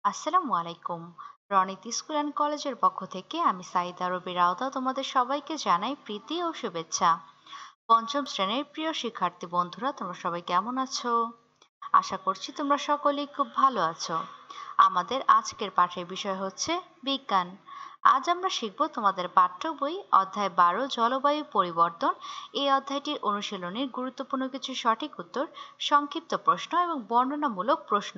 আসসালামু আলাইকুম। Ronit school and কলেজের পক্ষ থেকে আমি সাইদা রবি রাউতা তোমাদের সবাইকে জানাই প্রীতি ও শুভেচ্ছা। পঞ্চম শ্রেণীর প্রিয় শিক্ষার্থী বন্ধুরা, তোমরা সবাই কেমন আছো? আশা করছি তোমরা সকলেই খুব ভালো আছো। আমাদের আজকের পাঠের বিষয় হচ্ছে বিজ্ঞান। আজ আমরা শিখব তোমাদের পাঠ্য বই অধ্যায় 12 জলবায়ু পরিবর্তন। এই অধ্যায়টির অনুশীলনীর গুরুত্বপূর্ণ কিছু সঠিক উত্তর, সংক্ষিপ্ত প্রশ্ন এবং বর্ণনামূলক প্রশ্ন।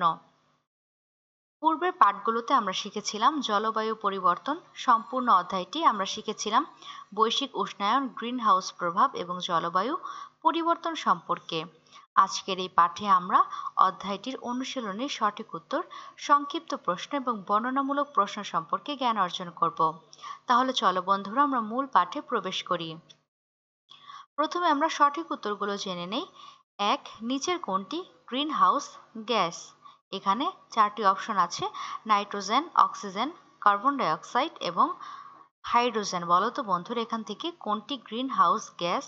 পূর্বের পাঠগুলোতে আমরা শিখেছিলাম জলবায়ু পরিবর্তন। সম্পূর্ণ অধ্যায়টি আমরা শিখেছিলাম বৈশ্বিক উষ্ণায়ন, গ্রিন হাউস প্রভাব এবং জলবায়ু পরিবর্তন সম্পর্কে। আজকের এই পাঠে আমরা অধ্যায়টির অনুশীলনের সঠিক উত্তর, সংক্ষিপ্ত প্রশ্ন এবং বর্ণনামূলক প্রশ্ন সম্পর্কে জ্ঞান অর্জন করব। তাহলে চলো বন্ধুরা, আমরা মূল পাঠে প্রবেশ করি। প্রথমে আমরা সঠিক উত্তরগুলো জেনে নেই। এক, নিচের কোনটি গ্রিন হাউস গ্যাস? এখানে চারটি অপশন আছে: নাইট্রোজেন, অক্সিজেন, কার্বন ডাইঅক্সাইড এবং হাইড্রোজেন। বলো তো বন্ধুরা, এখান থেকে কোনটি গ্রিন হাউস গ্যাস?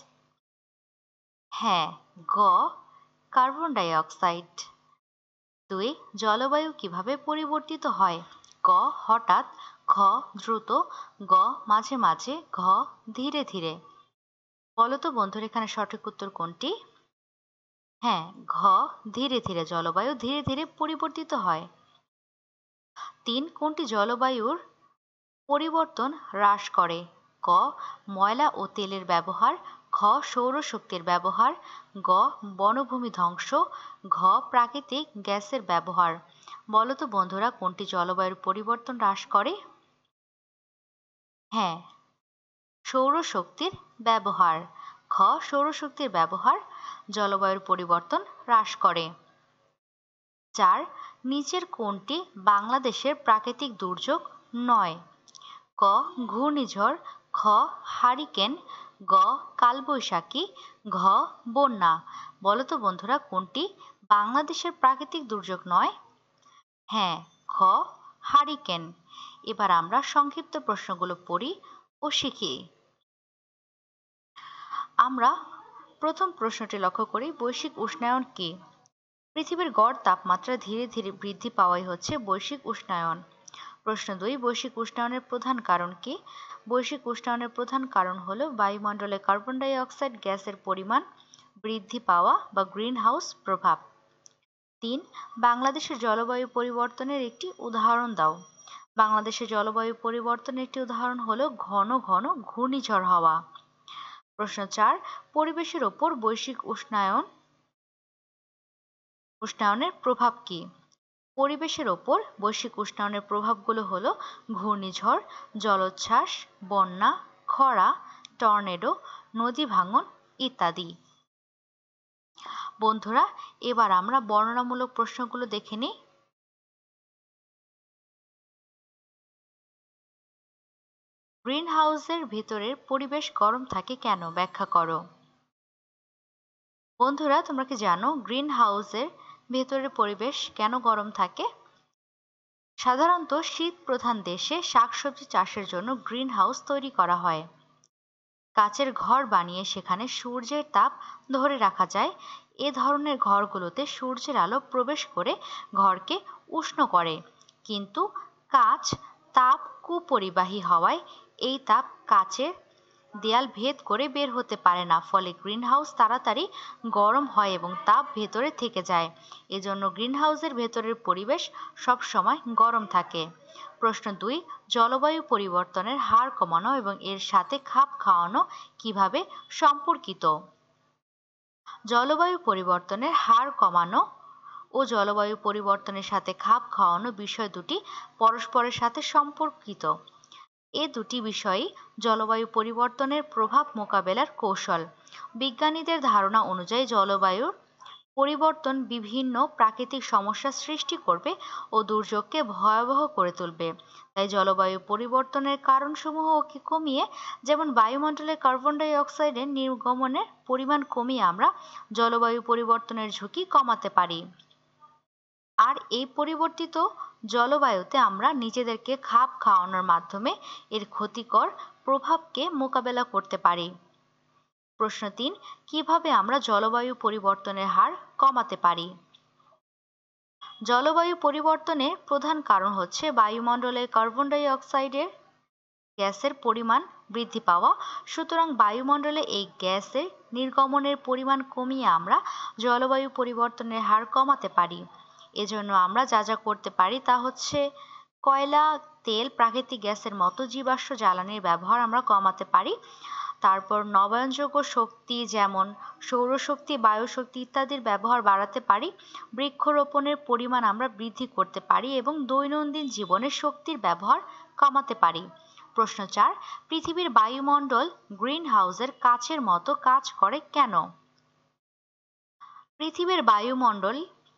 হ্যাঁ, গ, কার্বন ডাইঅক্সাইড। দুই, জলবায়ু কিভাবে পরিবর্তিত হয়? ক, হঠাৎ, খ, দ্রুত, গ, মাঝে মাঝে, ঘ, ধীরে ধীরে। বলো তো বন্ধুরা, এখানে সঠিক উত্তর কোনটি? হ্যাঁ, ঘ, ধীরে ধীরে। জলবায়ু ধীরে ধীরে পরিবর্তিত হয়। তিন, কোনটি জলবায়ুর পরিবর্তন হ্রাস করে? ক, ময়লা ও তেলের ব্যবহার, খ, সৌরশক্তির ব্যবহার, গ, বনভূমি ধ্বংস, ঘ, প্রাকৃতিক গ্যাসের ব্যবহার। বলো তো বন্ধুরা, কোনটি জলবায়ুর পরিবর্তন হ্রাস করে? হ্যাঁ, সৌরশক্তির ব্যবহার। খ, সৌরশক্তির ব্যবহার জলবায়ুর পরিবর্তন হ্রাস করে। চার, নিচের কোনটি বাংলাদেশের প্রাকৃতিক দুর্যোগ নয়? ক, ঘূর্ণিঝড়, খ, হারিকেন, গ, কালবৈশাখী, ঘ, বন্যা। বলো তো বন্ধুরা, কোনটি বাংলাদেশের প্রাকৃতিক দুর্যোগ নয়? হ্যাঁ, খ, হারিকেন। এবার আমরা সংক্ষিপ্ত প্রশ্নগুলো পড়ি ও শিখি। আমরা প্রথম প্রশ্নটি লক্ষ্য করি, বৈশ্বিক উষ্ণায়ন কি? পৃথিবীর গড় তাপমাত্রা ধীরে ধীরে বৃদ্ধি পাওয়াই হচ্ছে বৈশ্বিক উষ্ণায়ন। প্রশ্ন 2, বৈশ্বিক উষ্ণায়নের প্রধান কারণ কি? বৈশ্বিক উষ্ণায়নের প্রধান কারণ হলো বায়ুমণ্ডলে কার্বন ডাই অক্সাইড গ্যাসের পরিমাণ বৃদ্ধি পাওয়া বা গ্রিন হাউস প্রভাব। 3, বাংলাদেশের জলবায়ু পরিবর্তনের একটি উদাহরণ দাও। বাংলাদেশের জলবায়ু পরিবর্তনের একটি উদাহরণ হলো ঘন ঘন ঘূর্ণিঝড় হওয়া। প্রশ্ন 4, পরিবেশের ওপর বৈশ্বিক উষ্ণায়নের প্রভাব কি? পরিবেশের ওপর বৈশ্বিক উষ্ণায়নের প্রভাবগুলো হলো ঘূর্ণিঝড়, জলোচ্ছ্বাস, বন্যা, খরা, টর্নেডো, নদী ভাঙন ইত্যাদি। বন্ধুরা, এবার আমরা বর্ণনামূলক প্রশ্নগুলো দেখে নিই। গ্রিন হাউসের ভেতরের পরিবেশ গরম থাকে কেন? ব্যাখ্যা করো। বন্ধুরা, তোমরা কি জানো গ্রিন হাউসের ভেতরের পরিবেশ কেন গরম থাকে? সাধারণত শীত প্রধান দেশে শাকসবজি চাষের জন্য গ্রিন হাউস তৈরি করা হয়। কাচের ঘর বানিয়ে সেখানে সূর্যের তাপ ধরে রাখা যায়। এ ধরনের ঘরগুলোতে সূর্যের আলো প্রবেশ করে ঘরকে উষ্ণ করে, কিন্তু কাচ তাপ কুপরিবাহী হওয়ায় এই তাপ কাচের দেয়াল ভেদ করে বের হতে পারে না, ফলে গ্রিনহাউস তাড়াতাড়ি গরম হয় এবং তাপ ভেতরে থেকে যায়। এজন্য গ্রিনহাউসের ভেতরের পরিবেশ সবসময় গরম থাকে। প্রশ্ন 2, জলবায়ু পরিবর্তনের হার কমানো এবং এর সাথে খাপ খাওয়ানো কিভাবে সম্পর্কিত? জলবায়ু পরিবর্তনের হার কমানো ও জলবায়ু পরিবর্তনের সাথে খাপ খাওয়ানো বিষয় দুটি পরস্পরের সাথে সম্পর্কিত। এ দুটি বিষয়ই জলবায়ু পরিবর্তনের প্রভাব মোকাবেলার কৌশল। বিজ্ঞানীদের ধারণা অনুযায়ী জলবায়ুর পরিবর্তন বিভিন্ন প্রাকৃতিক সমস্যা সৃষ্টি করবে ও দুর্যোগকে ভয়াবহ করে তুলবে। তাই জলবায়ু পরিবর্তনের কারণসমূহকে কমিয়ে, যেমন বায়ুমণ্ডলে কার্বন ডাই অক্সাইডের নির্গমনের পরিমাণ কমিয়ে আমরা জলবায়ু পরিবর্তনের ঝুঁকি কমাতে পারি। আর এই পরিবর্তিত জলবায়ুতে আমরা নিজেদেরকে খাপ খাওয়ানোর মাধ্যমে এর ক্ষতিকর প্রভাবকে মোকাবেলা করতে পারি। প্রশ্ন 3, কিভাবে আমরা জলবায়ু পরিবর্তনের হার কমাতে পারি? জলবায়ু পরিবর্তনের প্রধান কারণ হচ্ছে বায়ুমণ্ডলে কার্বন ডাই অক্সাইডের গ্যাসের পরিমাণ বৃদ্ধি পাওয়া। সুতরাং বায়ুমণ্ডলে এই গ্যাসের নির্গমনের পরিমাণ কমিয়ে আমরা জলবায়ু পরিবর্তনের হার কমাতে পারি। এজন্য আমরা যা যা করতে পারি তা হচ্ছে কয়লা, তেল, প্রাকৃতিক গ্যাসের মতো জীবাশ্ম জ্বালানির ব্যবহার আমরা কমাতে পারি। তারপর নবায়নযোগ্য শক্তি যেমন সৌরশক্তি, বায়ুশক্তি ইত্যাদির ব্যবহার বাড়াতে পারি। বৃক্ষরোপণের পরিমাণ আমরা বৃদ্ধি করতে পারি এবং দৈনন্দিন জীবনে শক্তির ব্যবহার কমাতে পারি। প্রশ্ন 4, পৃথিবীর বায়ুমণ্ডল গ্রিন হাউসের কাচের মতো কাজ করে কেন? পৃথিবীর বায়ুমণ্ডল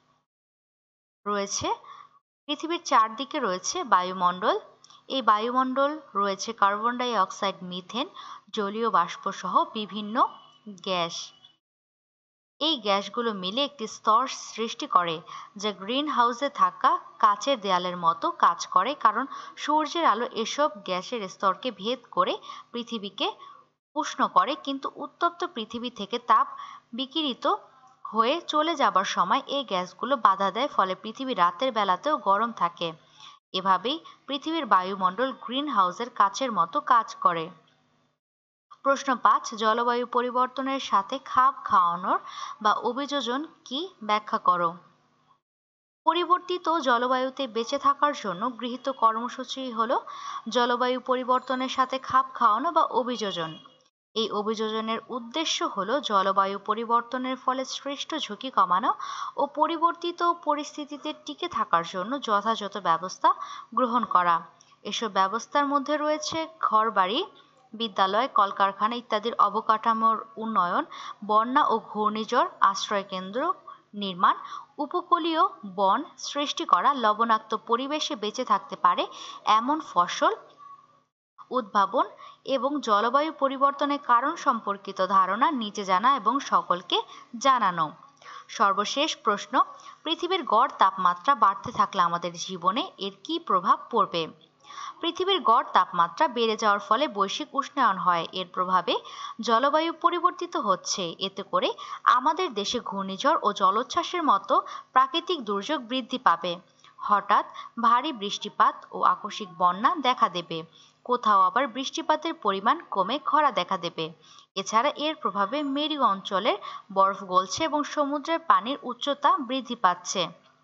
রয়েছে, পৃথিবীর চারদিকে রয়েছে বায়ুমণ্ডল। এই বায়ুমণ্ডল রয়েছে কার্বন ডাই অক্সাইড, মিথেন, জলীয় বাষ্প সহ বিভিন্ন গ্যাস। এই গ্যাসগুলো মিলে একটি স্তর সৃষ্টি করে যা গ্রিন হাউসে থাকা কাচের দেয়ালের মতো কাজ করে, কারণ সূর্যের আলো এসব গ্যাসের স্তরকে ভেদ করে পৃথিবীকে উষ্ণ করে, কিন্তু উত্তপ্ত পৃথিবী থেকে তাপ বিকিরিত হয়ে চলে যাবার সময় এই গ্যাসগুলো বাধা দেয়, ফলে পৃথিবী রাতের বেলাতেও গরম থাকে। এভাবেই পৃথিবীর বায়ুমণ্ডল গ্রিন হাউসের কাচের মতো কাজ করে। প্রশ্ন 5, জলবায়ু পরিবর্তনের সাথে খাপ খাওয়ানোর বা অভিযোজন কি ব্যাখ্যা করো? পরিবর্তিত জলবায়ুতে বেঁচে থাকার জন্য গৃহীত কর্মসূচি হলো জলবায়ু পরিবর্তনের সাথে খাপ খাওয়ানো বা অভিযোজন। এই অভিযোজনের উদ্দেশ্য হলো জলবায়ু পরিবর্তনের ফলে সৃষ্ট ঝুঁকি কমানো ও পরিবর্তিত পরিস্থিতিতে টিকে থাকার জন্য যথাযথ ব্যবস্থা গ্রহণ করা। এসব ব্যবস্থার মধ্যে রয়েছে ঘরবাড়ি, বিদ্যালয়, কলকারখানা ইত্যাদির অবকাঠামোর উন্নয়ন, বন্যা ও ঘূর্ণিঝড় আশ্রয়কেন্দ্র নির্মাণ, উপকূলীয় বন সৃষ্টি করা, লবণাক্ত পরিবেশে বেঁচে থাকতে পারে এমন ফসল উদ্ভাবন এবং জলবায়ু পরিবর্তনের কারণ সম্পর্কিত ধারণা নিচে জানা এবং সকলকে জানানো। সর্বশেষ প্রশ্ন, পৃথিবীর গড় তাপমাত্রা বাড়তে থাকলে আমাদের জীবনে এর কী প্রভাব পড়বে? পৃথিবীর গড় তাপমাত্রা বেড়ে যাওয়ার ফলে বৈশ্বিক উষ্ণায়ন হয়। এর প্রভাবে জলবায়ু পরিবর্তিত হচ্ছে। এতে করে আমাদের দেশে ঘূর্ণিঝড় ও জলোচ্ছ্বাসের মতো প্রাকৃতিক দুর্যোগ বৃদ্ধি পাবে। হঠাৎ ভারী বৃষ্টিপাত ও আকস্মিক বন্যা দেখা দেবে। কোথাও আবার বৃষ্টিপাতের পরিমাণ কমে খরা দেখা দেবে। এছাড়া এর প্রভাবে মেরু অঞ্চলের বরফ গলছে এবং সমুদ্রের পানির উচ্চতা বৃদ্ধি পাচ্ছে।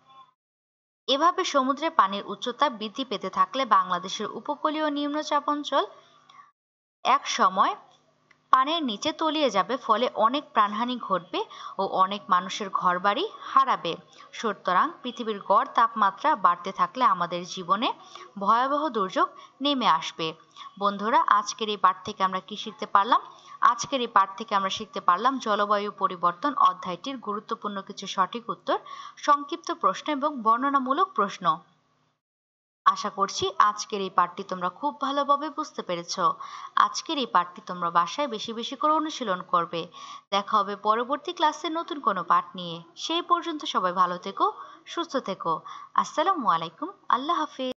এভাবে সমুদ্রের পানির উচ্চতা বৃদ্ধি পেতে থাকলে বাংলাদেশের উপকূলীয় নিম্নচাপ অঞ্চল এক সময় পানির নিচে তলিয়ে যাবে, ফলে অনেক প্রাণহানি ঘটবে ও অনেক মানুষের ঘরবাড়ি হারাবে। সুতরাং পৃথিবীর গড় তাপমাত্রা বাড়তে থাকলে আমাদের জীবনে ভয়াবহ দুর্যোগ নেমে আসবে। বন্ধুরা, আজকের এই পাঠ থেকে আমরা কি শিখতে পারলাম? আজকের এই পাঠ থেকে আমরা শিখতে পারলাম জলবায়ু পরিবর্তন অধ্যায়টির গুরুত্বপূর্ণ কিছু সঠিক উত্তর, সংক্ষিপ্ত প্রশ্ন এবং বর্ণনামূলক প্রশ্ন। আশা করছি আজকের এই পাঠটি তোমরা খুব ভালোভাবে বুঝতে পেরেছো। আজকের এই পাঠটি তোমরা বাসায় বেশি বেশি করে অনুশীলন করবে। দেখা হবে পরবর্তী ক্লাসে নতুন কোনো পাঠ নিয়ে। সেই পর্যন্ত সবাই ভালো থেকো, সুস্থ থেকো। আসসালামু আলাইকুম, আল্লাহ হাফেজ।